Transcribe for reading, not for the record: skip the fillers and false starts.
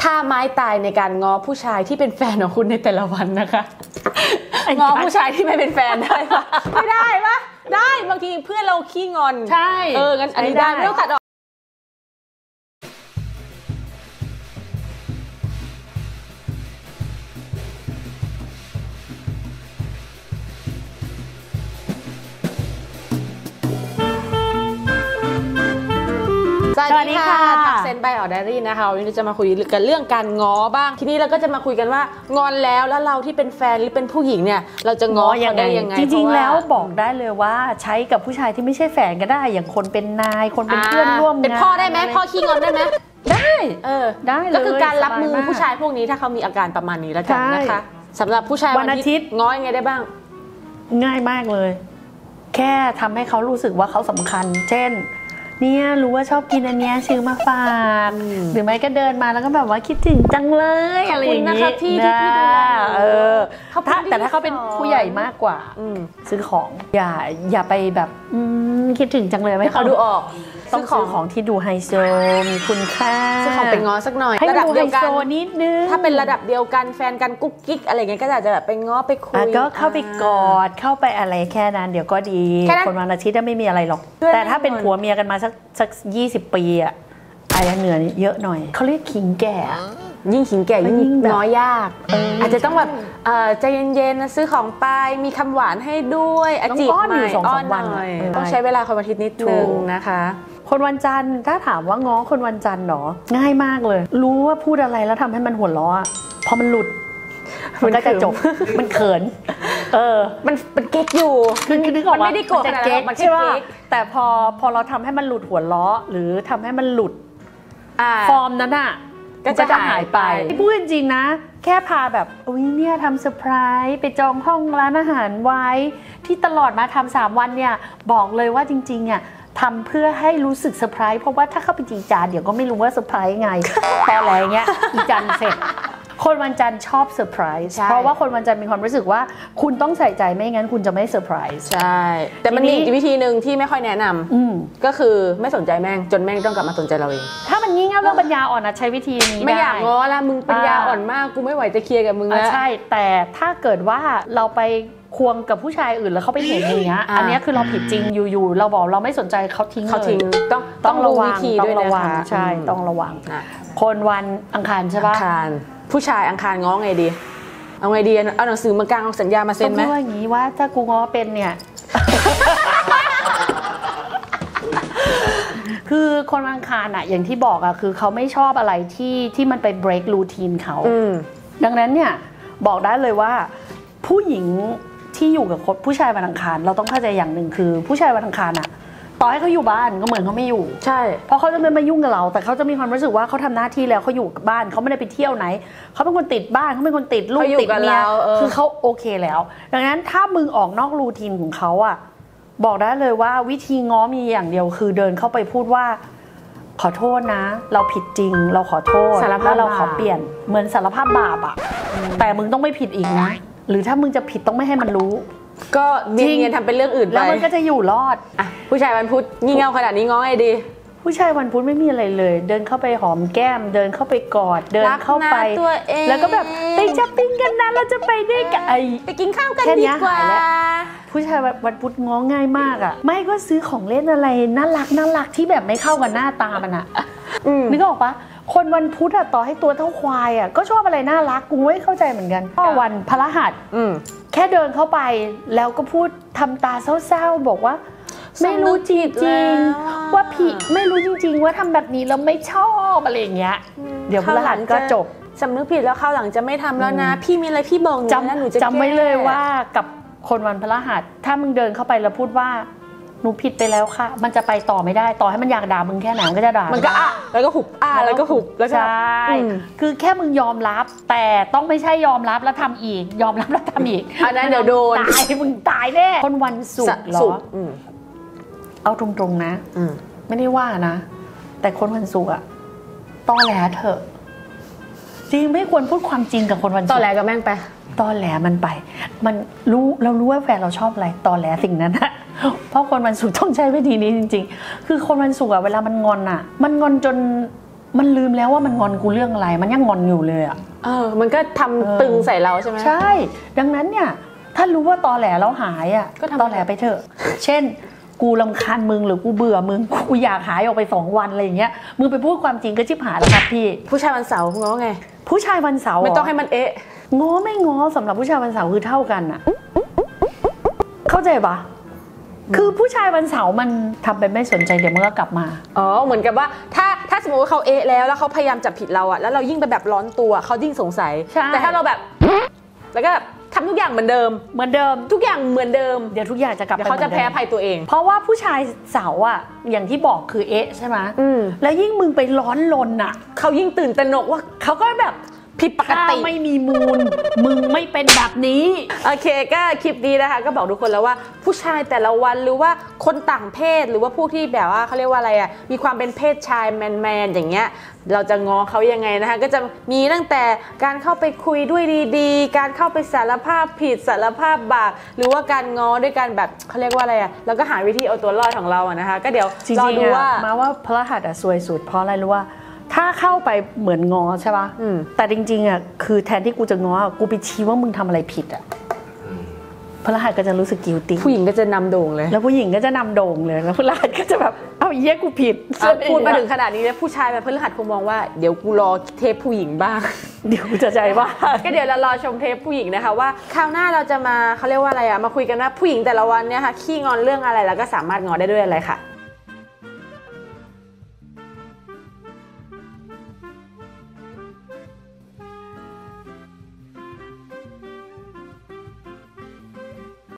ท่าไม้ตายในการง้อผู้ชายที่เป็นแฟนของคุณในแต่ละวันนะคะง้อผู้ชายที่ไม่เป็นแฟนได้ปะไม่ได้ปะได้บางทีเพื่อนเราขี้งอนใช่งั้นอันนี้ได้ไม่ต้องตัดออกสวัสดีค่ะทักเซนbyออดารี่นะคะวันนี้จะมาคุยกันเรื่องการง้อบ้างทีนี้เราก็จะมาคุยกันว่างอนแล้วเราที่เป็นแฟนหรือเป็นผู้หญิงเนี่ยเราจะง้อเขาได้ยังไงจริงๆแล้วบอกได้เลยว่าใช้กับผู้ชายที่ไม่ใช่แฟนก็ได้อย่างคนเป็นนายคนเป็นเพื่อนร่วมงานเป็นพ่อได้ไหมพ่อขี้งอนได้ไหมได้ได้เลยก็คือการรับมือผู้ชายพวกนี้ถ้าเขามีอาการประมาณนี้แล้วกันนะคะสำหรับผู้ชายวันอาทิตย์ง้อยังไงได้บ้างง่ายมากเลยแค่ทำให้เขารู้สึกว่าเขาสำคัญเช่นเนี่ยรู้ว่าชอบกินอันเนี้ยซื้อมาฝากหรือไม่ก็เดินมาแล้วก็แบบว่าคิดถึงจังเลยอะไรอย่างนี้ที่ดูแต่ถ้าเขาเป็นผู้ใหญ่มากกว่าซื้อของอย่าไปแบบคิดถึงจังเลยไม่เขาดูออกต้องซื้อของที่ดูไฮโซมีคุณค่าซื้อของเป็นง้อสักหน่อยให้ดูไฮโซนิดนึงถ้าเป็นระดับเดียวกันแฟนกันกุ๊กกิ๊กอะไรเงี้ยก็อาจจะแบบไปง้อไปคุยก็เข้าไปกอดเข้าไปอะไรแค่นั้นเดี๋ยวก็ดีคนวันอาทิตย์ไม่มีอะไรหรอกแต่ถ้าเป็นผัวเมียกันมาสัก20 ปีอะอะไรเหนือเยอะหน่อยเขาเรียกขิงแก่ยิ่งขิงแก่ยิ่งง้อยากอาจจะต้องแบบใจเย็นๆนะซื้อของไปมีคำหวานให้ด้วยจีบใหม่อ้อนหน่อยต้องใช้เวลาคนวันอาทิตย์นิดนึงนะคะคนวันจันทร์ถ้าถามว่าง้อคนวันจันทร์หรอง่ายมากเลยรู้ว่าพูดอะไรแล้วทำให้มันหัวเราะพอมันหลุดมันก็จะจบมันเขินมันเก๊กอยู่คือนึกออกว่ามันไม่ได้โกรธขนาดนั้นมันใช่ป่ะแต่พอเราทำให้มันหลุดหัวเราะหรือทำให้มันหลุดฟอร์มนั้นอ่ะก็จะหายไปพูดจริงๆนะแค่พาแบบอุ้ยเนี่ยทำเซอร์ไพรส์ไปจองห้องร้านอาหารไว้ที่ตลอดมาทำ3 วันเนี่ยบอกเลยว่าจริงๆอ่ะทำเพื่อให้รู้สึกเซอร์ไพรส์เพราะว่าถ้าเข้าไปจีจาเดี๋ยวก็ไม่รู้ว่าเซอร์ไพรส์ไงพออะไรเงี้ยอีจันเสร็จคนวันจันทร์ชอบเซอร์ไพรส์เพราะว่าคนวันจันทร์มีความรู้สึกว่าคุณต้องใส่ใจไม่งั้นคุณจะไม่เซอร์ไพรส์ใช่แต่มันมีอีกวิธีหนึ่งที่ไม่ค่อยแนะนำก็คือไม่สนใจแม่งจนแม่งต้องกลับมาสนใจเราเองถ้ามันงี่เง่าเรื่องปัญญาอ่อนนะใช้วิธีนี้ได้ไม่อยากง้อละมึงปัญญาอ่อนมากกูไม่ไหวจะเคลียร์กับมึงแล้วใช่แต่ถ้าเกิดว่าเราไปควงกับผู้ชายอื่นแล้วเขาไปเห็นอย่างเงี้ยอันนี้คือเราผิดจริงอยู่ๆเราบอกเราไม่สนใจเขาทิ้งเลยต้องระวังต้องระวังใช่ต้องระวังคนวันอังคารใช่ปะผู้ชายอังคารง้อไงดีเอาไงดีเอาหนังสือมากางเอาสัญญามาเซ็นไหมต้องว่าอย่างนี้ว่าถ้ากูง้อเป็นเนี่ย คือคนอังคารอะอย่างที่บอกอะคือเขาไม่ชอบอะไรที่มันไป break routine เขาดังนั้นเนี่ยบอกได้เลยว่าผู้หญิงที่อยู่กับผู้ชายวันอังคารเราต้องเข้าใจอย่างหนึ่งคือผู้ชายวันอังคารอะต่อให้เขาอยู่บ้านก็เหมือนเขาไม่อยู่ใช่เพราะเขาจะไม่มายุ่งกับเราแต่เขาจะมีความรู้สึกว่าเขาทำหน้าที่แล้วเขาอยู่กับบ้านเขาไม่ได้ไปเที่ยวไหนเขาเป็นคนติดบ้านเขาเป็นคนติดลูกติดเมียคือเขาโอเคแล้วดังนั้นถ้ามึงออกนอกรูทีนของเขาอะบอกได้เลยว่าวิธีง้อมีอย่างเดียวคือเดินเข้าไปพูดว่าขอโทษนะเราผิดจริงเราขอโทษแล้วเราขอเปลี่ยนเหมือนสารภาพบาปอะแต่มึงต้องไม่ผิดอีกนะหรือถ้ามึงจะผิดต้องไม่ให้มันรู้ก็เนียนทำเป็นเรื่องอื่นไปแล้วมันก็จะอยู่รอดผู้ชายวันพุธงี่เง่าขนาดนี้ง้อไงดีผู้ชายวันพุธไม่มีอะไรเลยเดินเข้าไปหอมแก้มเดินเข้าไปกอดเดินเข้าไปแล้วก็แบบไปช้อปปิ้งกันนะเราจะไปด้วยกันไปกินข้าวกันดีกว่าผู้ชายวันพุธง้อง่ายมากอ่ะไม่ก็ซื้อของเล่นอะไรน่ารักที่แบบไม่เข้ากับหน้าตามันอ่ะนึกออกปะคนวันพุธอะต่อให้ตัวเท่าควายอะก็ชอบอะไรน่ารักกูไม่เข้าใจเหมือนกันก็วันพฤหัสแค่เดินเข้าไปแล้วก็พูดทำตาเศร้าๆบอกว่าไม่รู้จริงๆว่าผิดไม่รู้จริงๆว่าทำแบบนี้แล้วไม่ชอบอะไรอย่างเงี้ยเดี๋ยวพฤหัสก็จบสำนึกผิดแล้วคราวหลังจะไม่ทำแล้วนะพี่มีอะไรพี่บอกหนูนะหนูจะจำไว้เลยว่ากับคนวันพฤหัสถ้ามึงเดินเข้าไปแล้วพูดว่าหนูผิดไปแล้วค่ะมันจะไปต่อไม่ได้ต่อให้มันอยากด่ามึงแค่ไหนมันก็จะด่ามันก็แล้วก็หุบแล้วก็หุบแล้วใช่คือแค่มึงยอมรับแต่ต้องไม่ใช่ยอมรับแล้วทำอีกยอมรับแล้วทำอีกอันนั้นเดี๋ยวโดนตายมึงตายแน่คนวันศุกร์เหรอเอาตรงๆนะไม่ได้ว่านะแต่คนวันศุกร์อะตอแหลเถอะจริงไม่ควรพูดความจริงกับคนวันศุกร์ตอแหลกับแม่งไปตอแหลมันไปมันเรารู้ว่าแฟนเราชอบอะไรตอแหลสิ่งนั้นนะเพราะคนวันศุกร์ต้องใช้วิธีนี้จริงๆคือคนวันศุกร์อะเวลามันงอนอะมันงอนจนมันลืมแล้วว่ามันงอนกูเรื่องอะไรมันยังงอนอยู่เลยอ่ะมันก็ทำตึงใส่เราใช่ไหมใช่ดังนั้นเนี่ยถ้ารู้ว่าตอแหลแล้วหายอ่ะก็ตอแหลไปเถอะเช่นกูรำคาญมึงหรือกูเบื่อมึงกูอยากหายออกไป2 วันอะไรอย่างเงี้ยมึงไปพูดความจริงก็ชิบหายแล้วครับพี่ผู้ชายวันเสาร์ง้อไงผู้ชายวันเสาร์ไม่ต้องให้มันง้อไม่ง้อสำหรับผู้ชายวันเสาร์คือเท่ากันอะเข้าใจปะคือผู้ชายวันเสาร์มันทำเป็นไม่สนใจเดี๋ยวมันก็กลับมาเหมือนกับว่าถ้าสมมติว่าเขาแล้วเขาพยายามจับผิดเราอะแล้วเรายิ่งไปแบบร้อนตัวเขายิ่งสงสัยแต่ถ้าเราแบบแล้วก็ทำทุกอย่างเหมือนเดิมทุกอย่างเหมือนเดิมเดี๋ยวทุกอย่างจะกลับไปเขาจะแพ้ภัยตัวเองเพราะว่าผู้ชายเสาร์อะอย่างที่บอกคือใช่ไหมแล้วยิ่งมึงไปร้อนรนอะเขายิ่งตื่นตระหนกว่าเขาก็แบบผิดปกติไม่มีมูลมึงไม่เป็นแบบนี้โอเคก็คลิปนี้นะคะก็บอกทุกคนแล้วว่าผู้ชายแต่ละวันหรือว่าคนต่างเพศหรือว่าพวกที่แบบว่าเขาเรียกว่าอะไรอ่ะมีความเป็นเพศชายแมนอย่างเงี้ยเราจะง้อเขายังไงนะคะก็จะมีตั้งแต่การเข้าไปคุยด้วยดีๆการเข้าไปสารภาพผิดสารภาพบาปหรือว่าการง้อด้วยการแบบเขาเรียกว่าอะไรอ่ะแล้วก็หาวิธีเอาตัวรอดของเราอ่ะนะคะก็เดี๋ยวรอดูว่ามาว่าพระหัตถ์ซวยสุดเพราะอะไรรู้ว่าถ้าเข้าไปเหมือนง้อใช่ป่ะแต่จริงๆอ่ะคือแทนที่กูจะง้อกูไปชี้ว่ามึงทำอะไรผิดอ่ะพระรหัสก็จะรู้สึก guilty ผู้หญิงก็จะนำโด่งเลยแล้วผู้หญิงก็จะนำโด่งเลยแล้วพระรหัสก็จะแบบเอาเยี่ยกูผิดพูดมาถึงขนาดนี้แล้วผู้ชายแบบพระรหัสคงมองว่าเดี๋ยวกูรอเทปผู้หญิงบ้างเดี๋ยวกูจะใจว่าก็เดี๋ยวเรารอชมเทปผู้หญิงนะคะว่าคราวหน้าเราจะมาเขาเรียกว่าอะไรอ่ะมาคุยกันว่าผู้หญิงแต่ละวันเนี่ยค่ะขี้งอนเรื่องอะไรแล้วก็สามารถงอได้ด้วยอะไรค่ะ